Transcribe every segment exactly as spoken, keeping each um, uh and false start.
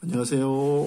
안녕하세요.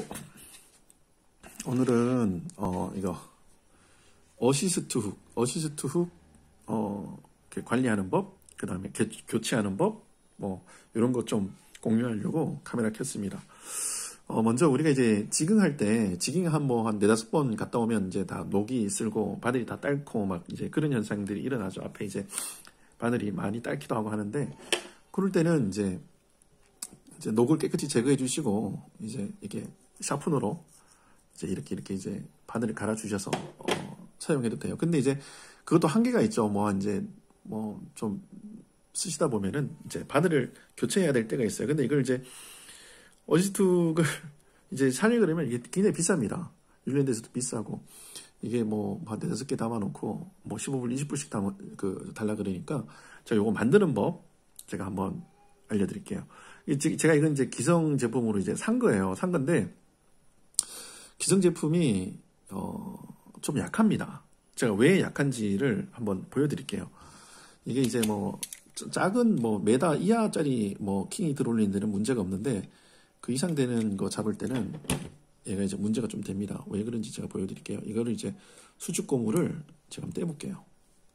오늘은 어 이거 어시스트 훅, 어시스트 훅 어 이렇게 관리하는 법, 그 다음에 교체하는 법, 뭐 이런 것 좀 공유하려고 카메라 켰습니다. 어 먼저 우리가 이제 지깅할 때 지깅 한 뭐 한 네다섯 번 갔다 오면 이제 다 녹이 쓸고 바늘이 다 닳고 막 이제 그런 현상들이 일어나죠. 앞에 이제 바늘이 많이 닳기도 하고 하는데, 그럴 때는 이제 이제 녹을 깨끗이 제거해 주시고, 이제 이게 샤프너로 이제 이렇게 이렇게 이제 바늘을 갈아 주셔서 어, 사용해도 돼요. 근데 이제 그것도 한계가 있죠. 뭐 이제 뭐 좀 쓰시다 보면은 이제 바늘을 교체해야 될 때가 있어요. 근데 이걸 이제 어시스트를 이제 사려고 이게 굉장히 비쌉니다. 뉴질랜드에서도 비싸고, 이게 뭐 한 네다섯 개 담아놓고 뭐 십오 불, 이십 불씩 담아, 그 달라 그러니까 제가 요거 만드는 법 제가 한번 알려드릴게요. 제가 이건 이제 기성 제품으로 이제 산 거예요. 산 건데, 기성 제품이, 어, 좀 약합니다. 제가 왜 약한지를 한번 보여드릴게요. 이게 이제 뭐, 작은 뭐, 메다 이하짜리 뭐, 킹이 들어올리는 데는 문제가 없는데, 그 이상 되는 거 잡을 때는 얘가 이제 문제가 좀 됩니다. 왜 그런지 제가 보여드릴게요. 이거를 이제 수축고무를 제가 한번 떼볼게요.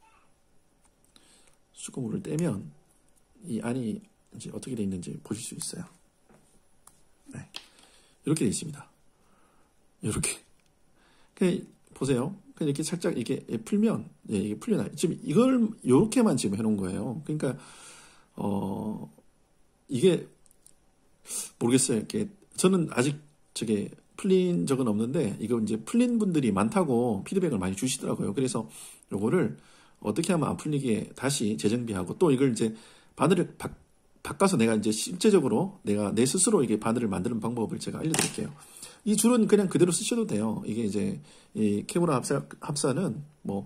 수축고무를 떼면, 이 안이 이제 어떻게 돼 있는지 보실 수 있어요. 네. 이렇게 돼 있습니다. 이렇게. 그냥 보세요. 그냥 이렇게 살짝 이게 풀면, 예, 이게 풀려나요. 지금 이걸 이렇게만 지금 해놓은 거예요. 그러니까, 어, 이게, 모르겠어요. 이렇게, 저는 아직 저게 풀린 적은 없는데, 이거 이제 풀린 분들이 많다고 피드백을 많이 주시더라고요. 그래서 요거를 어떻게 하면 안 풀리게 다시 재정비하고, 또 이걸 이제 바늘을 바, 바꿔서 내가 이제 실제적으로 내가 내 스스로 이게 바늘을 만드는 방법을 제가 알려드릴게요. 이 줄은 그냥 그대로 쓰셔도 돼요. 이게 이제 이 케무라 합사, 합사는 뭐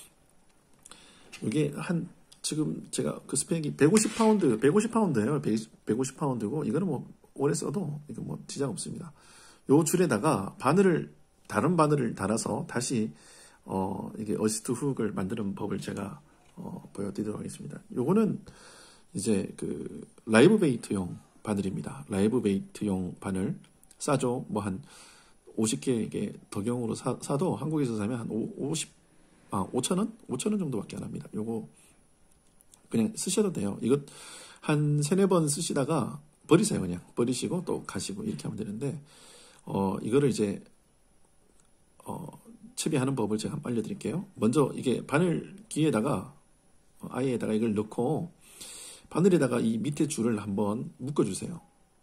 이게 한 지금 제가 그 스펙이 백오십 파운드, 백오십 파운드예요. 백오십 파운드고 이거는 뭐 오래 써도 이거 뭐 지장 없습니다. 요 줄에다가 바늘을 다른 바늘을 달아서 다시 어 이게 어시스트 훅을 만드는 법을 제가 어 보여드리도록 하겠습니다. 요거는 이제 그 라이브 베이트용 바늘입니다. 라이브 베이트용 바늘 싸죠. 뭐 한 오십 개 덕용으로 사, 사도 한국에서 사면 한 오십, 아, 오천 원? 오천 원 정도밖에 안 합니다. 요거 그냥 쓰셔도 돼요. 이거 한 세네 번 쓰시다가 버리세요. 그냥 버리시고 또 가시고 이렇게 하면 되는데, 어 이거를 이제 어 채비하는 법을 제가 한번 알려드릴게요. 먼저 이게 바늘기에다가 어, 아예에다가 이걸 넣고 바늘에다가 이 밑에 줄을 한번 묶어주세요.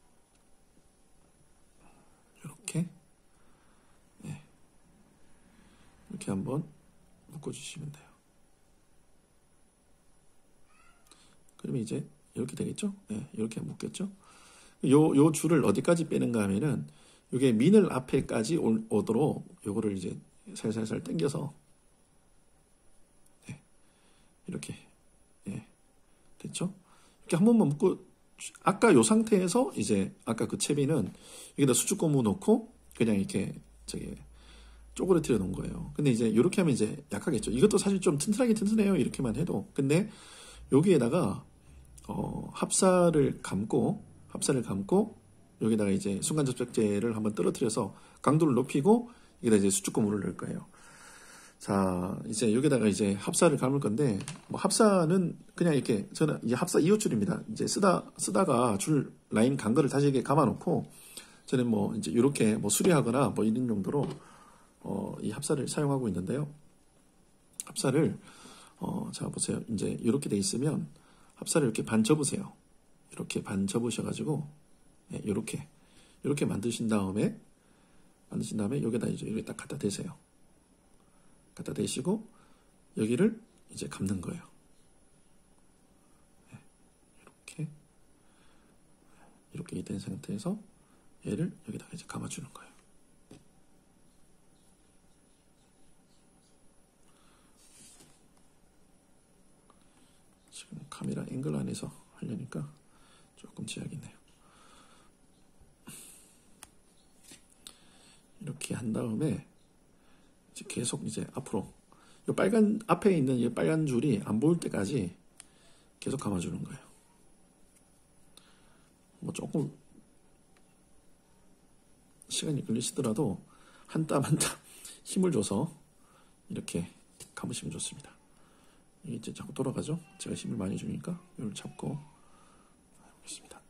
이렇게, 네. 이렇게 한번 묶어주시면 돼요. 그러면 이제 이렇게 되겠죠? 네, 이렇게 묶였죠? 요, 요 줄을 어디까지 빼는가 하면은, 요게 미늘 앞에까지 올, 오도록 요거를 이제 살살살 당겨서, 네, 이렇게, 네, 됐죠? 이렇게 한 번만 묶고, 아까 요 상태에서 이제 아까 그 채비는 여기다 수축고무 넣고 그냥 이렇게 저기 쪼그러뜨려 놓은 거예요. 근데 이제 이렇게 하면 이제 약하겠죠. 이것도 사실 좀 튼튼하게 튼튼해요. 이렇게만 해도. 근데 여기에다가 어 합사를 감고 합사를 감고 여기다가 이제 순간 접착제를 한번 떨어뜨려서 강도를 높이고 여기다 이제 수축고무를 넣을 거예요. 자, 이제 여기다가 이제 합사를 감을 건데, 뭐 합사는 그냥 이렇게, 저는 이 합사 이 호 줄입니다. 이제 쓰다, 쓰다가 줄 라인 간 거를 다시 이렇게 감아놓고, 저는 뭐 이제 이렇게 뭐 수리하거나 뭐 이런 용도로, 어, 이 합사를 사용하고 있는데요. 합사를, 어, 자, 보세요. 이제 이렇게 돼 있으면, 합사를 이렇게 반 접으세요. 이렇게 반 접으셔가지고, 네, 이렇게, 이렇게 만드신 다음에, 만드신 다음에 여기다 이제 여기 딱 갖다 대세요. 갖다 대시고 여기를 이제 감는 거예요. 이렇게 이렇게 된 상태에서 얘를 여기다가 이제 감아주는 거예요. 지금 카메라 앵글 안에서 하려니까 조금 제약이 있네요. 이렇게 한 다음에 이제 계속 이제 앞으로 이 빨간 앞에 있는 이 빨간 줄이 안 보일 때까지 계속 감아주는 거예요. 뭐 조금 시간이 걸리시더라도 한 땀 한 땀 힘을 줘서 이렇게 감으시면 좋습니다. 이게 이제 자꾸 돌아가죠? 제가 힘을 많이 주니까 이걸 잡고 해보겠습니다.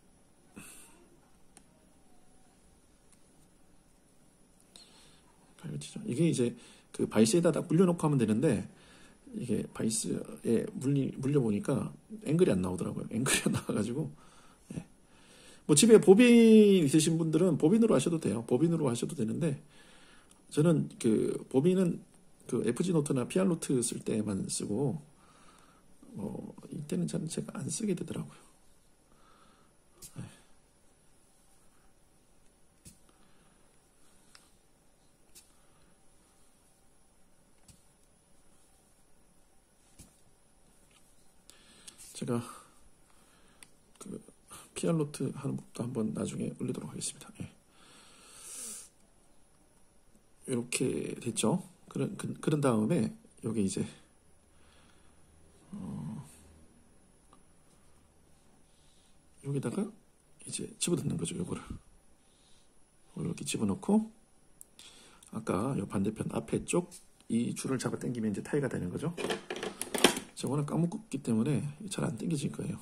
알겠죠? 이게 이제 그 바이스에다 딱 물려놓고 하면 되는데 이게 바이스에 물리, 물려보니까 앵글이 안 나오더라고요. 앵글이 안 나와가지고 예. 뭐 집에 보빈 있으신 분들은 보빈으로 하셔도 돼요. 보빈으로 하셔도 되는데 저는 그 보빈은 그 에프지 노트나 피알노트 쓸 때만 쓰고 뭐 이때는 저는 제가 안 쓰게 되더라고요. 네. 제가 그 피알노트 하는 법도 한번 나중에 올리도록 하겠습니다. 네. 이렇게 됐죠. 그런 그, 그런 다음에 여기 이제 어, 여기다가 이제 집어넣는 거죠. 요거를 이렇게 집어넣고 아까 요 반대편 앞에 쪽 이 줄을 잡아 당기면 이제 타이가 되는 거죠. 저거는 까먹었기 때문에 잘 안 당겨질 거예요.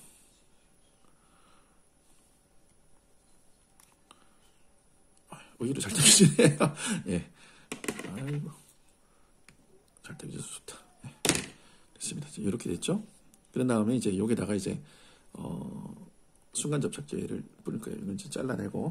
오히려 잘 당겨지네요. 예. 아이고. 잘 당겨져서 좋다. 예. 됐습니다. 이렇게 됐죠? 그런 다음에 이제 여기다가 이제, 어, 순간 접착제를 뿌릴 거예요. 이건 이제 잘라내고.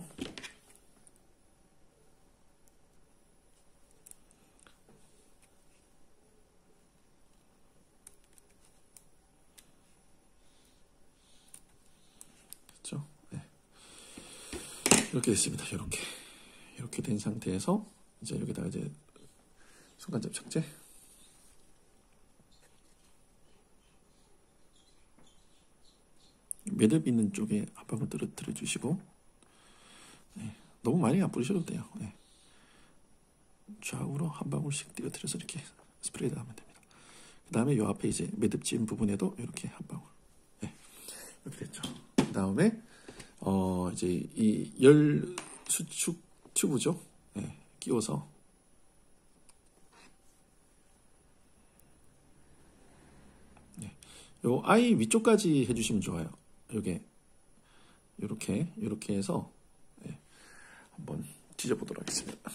됐죠? 네. 이렇게 됐습니다. 이렇게. 이렇게 된 상태에서 이제 여기다가 이제 순간 접착제. 매듭 있는 쪽에 한 방울 떨어뜨려 주시고, 네. 너무 많이 안 뿌리셔도 돼요. 네. 좌우로 한 방울씩 띄어뜨려서 이렇게 스프레이드 하면 됩니다. 그 다음에 이 앞에 이제 매듭진 부분에도 이렇게 한 방울. 네. 이렇게 됐죠. 그 다음에, 어, 이제 이 열 수축 튜브죠. 네. 끼워서 네. 요 아이 위쪽까지 해주시면 좋아요. 요게 요렇게 요렇게 해서 네. 한번 찢어보도록 하겠습니다.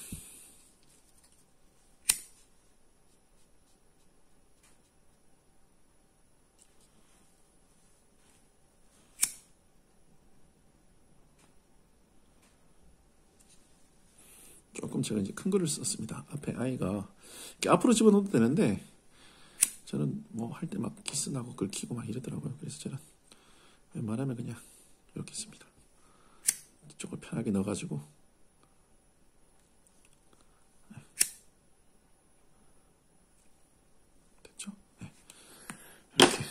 조금 제가 이제 큰 거를 썼습니다. 앞에 아이가 이렇게 앞으로 집어넣어도 되는데 저는 뭐 할 때 막 키스나고 긁히고 막 이러더라고요. 그래서 저는 웬만하면 그냥 이렇게 씁니다. 이쪽을 편하게 넣어가지고 네. 됐죠? 네. 이렇게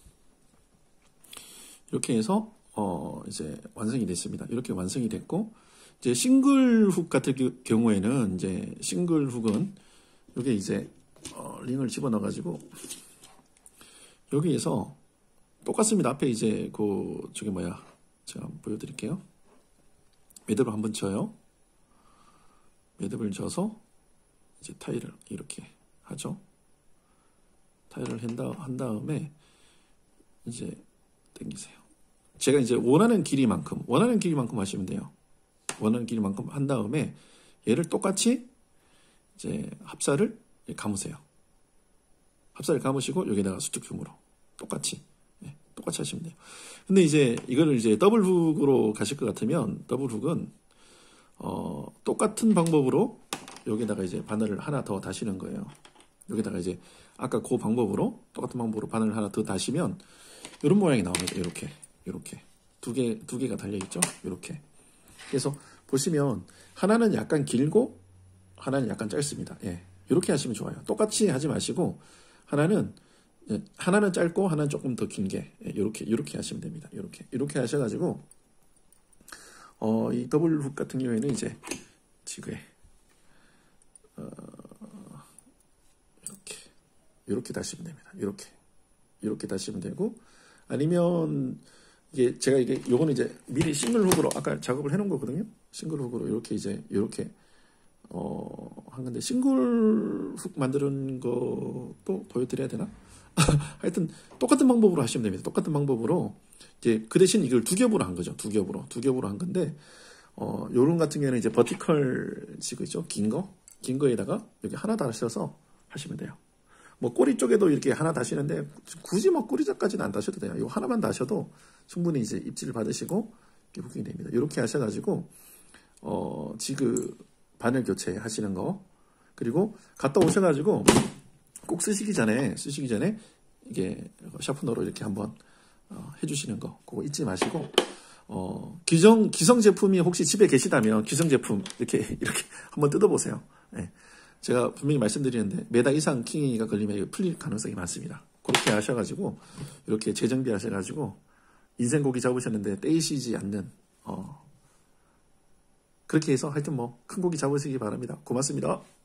이렇게 해서 어 이제 완성이 됐습니다. 이렇게 완성이 됐고 이제 싱글 훅 같은 경우에는 이제 싱글 훅은 여기 이제 어, 링을 집어넣어 가지고 여기에서 똑같습니다. 앞에 이제 그 저게 뭐야? 제가 한번 보여드릴게요. 매듭을 한번 쳐요. 매듭을 쳐서 이제 타일을 이렇게 하죠. 타일을 한 다음에 이제 당기세요. 제가 이제 원하는 길이만큼 원하는 길이만큼 하시면 돼요. 원하는 길이만큼 한 다음에 얘를 똑같이 이제 합사를 감으세요. 합사를 감으시고 여기다가 수축흉으로 똑같이 네, 똑같이 하시면 돼요. 근데 이제 이거를 이제 더블 훅으로 가실 것 같으면 더블 훅은 어, 똑같은 방법으로 여기다가 이제 바늘을 하나 더 다시는 거예요. 여기다가 이제 아까 그 방법으로 똑같은 방법으로 바늘을 하나 더 다시면 이런 모양이 나옵니다. 이렇게 이렇게 두 개 두 개가 달려 있죠. 이렇게. 그래서 보시면 하나는 약간 길고 하나는 약간 짧습니다. 예, 이렇게 하시면 좋아요. 똑같이 하지 마시고 하나는 하나는 짧고 하나는 조금 더 긴게 예, 이렇게 이렇게 하시면 됩니다. 이렇게 이렇게 하셔가지고 어, 이 더블 훅 같은 경우에는 이제 지그에 어, 이렇게 이렇게 다시면 됩니다. 이렇게 이렇게 다시면 되고 아니면 이게 제가 이게 요거는 이제 미리 싱글 훅으로 아까 작업을 해놓은 거거든요. 싱글 훅으로 이렇게 이제 이렇게 어, 한 건데 싱글 훅 만드는 것도 보여드려야 되나? 하여튼 똑같은 방법으로 하시면 됩니다. 똑같은 방법으로 이제 그 대신 이걸 두 겹으로 한 거죠. 두 겹으로 두 겹으로 한 건데 어, 요런 같은 경우는 이제 버티컬 지그 있죠. 긴 거, 긴 거에다가 여기 하나 다셔서 하시면 돼요. 뭐 꼬리 쪽에도 이렇게 하나 다시는데 굳이 뭐 꼬리자까지는 안 다셔도 돼요. 이거 하나만 다셔도 충분히 이제 입질을 받으시고 부킹이 됩니다. 이렇게 하셔가지고 어, 지그 바늘 교체 하시는 거 그리고 갔다 오셔가지고 꼭 쓰시기 전에 쓰시기 전에 이게 샤프너로 이렇게 한번 어, 해주시는 거 그거 잊지 마시고 어, 기성 기성 제품이 혹시 집에 계시다면 기성 제품 이렇게 이렇게 한번 뜯어보세요. 네. 제가 분명히 말씀드리는데 메다 이상 킹이가 걸리면 풀릴 가능성이 많습니다. 그렇게 하셔가지고 이렇게 재정비 하셔가지고 인생 고기 잡으셨는데 떼이시지 않는 어, 그렇게 해서 하여튼 뭐 큰 고기 잡으시기 바랍니다. 고맙습니다.